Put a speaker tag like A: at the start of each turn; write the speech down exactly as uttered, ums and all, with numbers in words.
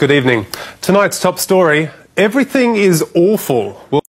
A: Good evening. Tonight's top story, everything is awful. Well